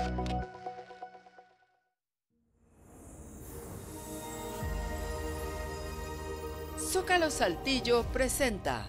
Zócalo Saltillo presenta.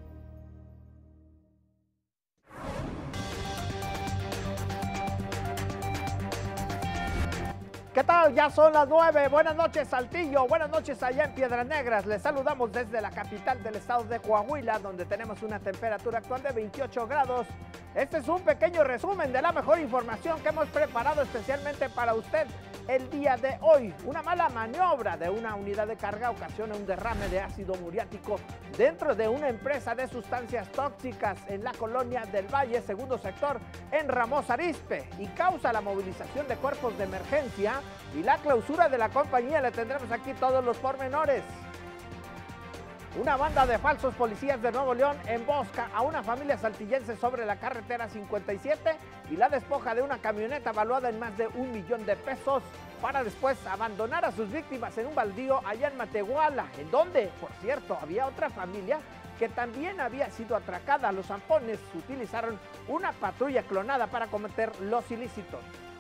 ¿Qué tal? Ya son las 9. Buenas noches, Saltillo. Buenas noches allá en Piedras Negras. Les saludamos desde la capital del estado de Coahuila, donde tenemos una temperatura actual de 28 grados. Este es un pequeño resumen de la mejor información que hemos preparado especialmente para usted el día de hoy. Una mala maniobra de una unidad de carga ocasiona un derrame de ácido muriático dentro de una empresa de sustancias tóxicas en la colonia del Valle, segundo sector, en Ramos Arizpe, y causa la movilización de cuerpos de emergencia y la clausura de la compañía. Le tendremos aquí todos los pormenores. Una banda de falsos policías de Nuevo León embosca a una familia saltillense sobre la carretera 57 y la despoja de una camioneta valuada en más de $1 millón para después abandonar a sus víctimas en un baldío allá en Matehuala, en donde, por cierto, había otra familia que también había sido atracada. Los zampones utilizaron una patrulla clonada para cometer los ilícitos.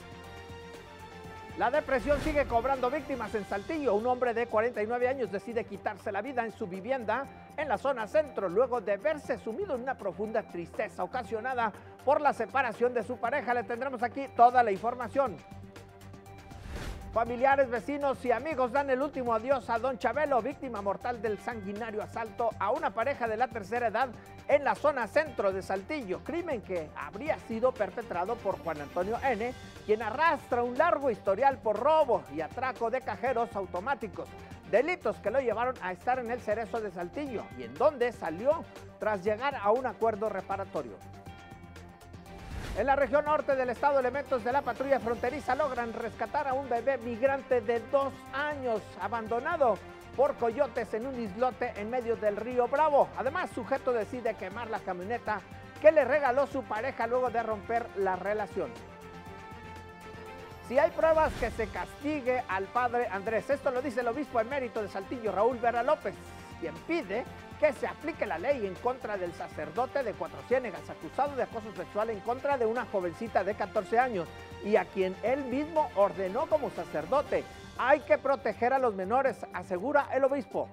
La depresión sigue cobrando víctimas en Saltillo. Un hombre de 49 años decide quitarse la vida en su vivienda en la zona centro, luego de verse sumido en una profunda tristeza ocasionada por la separación de su pareja. Le tendremos aquí toda la información. Familiares, vecinos y amigos dan el último adiós a don Chabelo, víctima mortal del sanguinario asalto a una pareja de la tercera edad en la zona centro de Saltillo, crimen que habría sido perpetrado por Juan Antonio N., quien arrastra un largo historial por robo y atraco de cajeros automáticos, delitos que lo llevaron a estar en el Cerezo de Saltillo y en donde salió tras llegar a un acuerdo reparatorio. En la región norte del estado, elementos de la patrulla fronteriza logran rescatar a un bebé migrante de 2 años abandonado por coyotes en un islote en medio del río Bravo. Además, sujeto decide quemar la camioneta que le regaló su pareja luego de romper la relación. Si hay pruebas, que se castigue al padre Andrés. Esto lo dice el obispo emérito de Saltillo, Raúl Vera López, quien pide que se aplique la ley en contra del sacerdote de Cuatro Ciénegas, acusado de acoso sexual en contra de una jovencita de 14 años y a quien él mismo ordenó como sacerdote. Hay que proteger a los menores, asegura el obispo.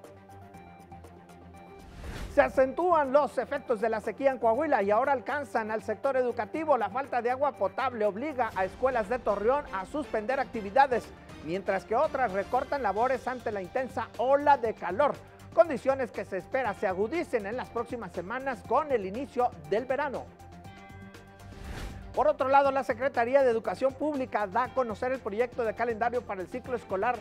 Se acentúan los efectos de la sequía en Coahuila y ahora alcanzan al sector educativo. La falta de agua potable obliga a escuelas de Torreón a suspender actividades, mientras que otras recortan labores ante la intensa ola de calor. Condiciones que se espera se agudicen en las próximas semanas con el inicio del verano. Por otro lado, la Secretaría de Educación Pública da a conocer el proyecto de calendario para el ciclo escolar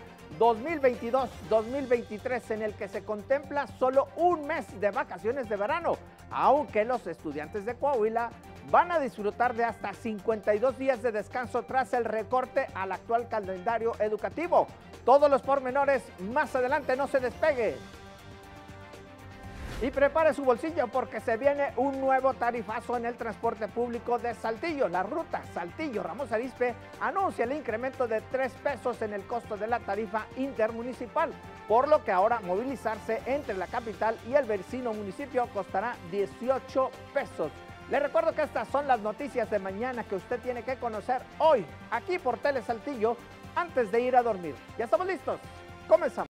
2022-2023, en el que se contempla solo un mes de vacaciones de verano, aunque los estudiantes de Coahuila van a disfrutar de hasta 52 días de descanso tras el recorte al actual calendario educativo. Todos los pormenores más adelante, no se despegue. Y prepare su bolsillo porque se viene un nuevo tarifazo en el transporte público de Saltillo. La ruta Saltillo-Ramos Arizpe anuncia el incremento de 3 pesos en el costo de la tarifa intermunicipal, por lo que ahora movilizarse entre la capital y el vecino municipio costará 18 pesos. Le recuerdo que estas son las noticias de mañana que usted tiene que conocer hoy, aquí por Tele Saltillo, antes de ir a dormir. ¿Ya estamos listos? Comenzamos.